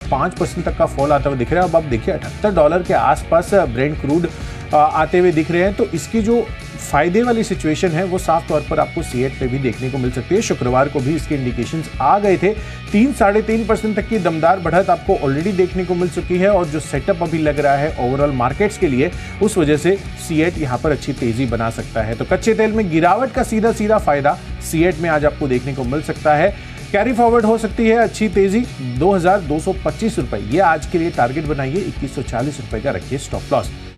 5% तक का फॉल आता हुआ दिख रहा है। अब आप देखिए $78 के आसपास ब्रेंट क्रूड आते हुए दिख रहे हैं, तो इसकी जो फायदे वाली सिचुएशन है वो साफ तौर पर आपको C8 पे भी देखने को मिल सकती है। शुक्रवार को भी इसके इंडिकेशंस आ गए थे। 3-3.5% तक की दमदार बढ़त आपको ऑलरेडी देखने को मिल चुकी है, और जो सेटअप अभी लग रहा है ओवरऑल मार्केट्स के लिए, उस वजह से C8 यहां पर अच्छी तेजी बना सकता है। तो कच्चे तेल में गिरावट का सीधा फायदा C8 में आज आपको देखने को मिल सकता है। कैरी फॉरवर्ड हो सकती है अच्छी तेजी। 2225 रुपए ये आज के लिए टारगेट बनाइए। 2140 रुपए का रखिए स्टॉप लॉस।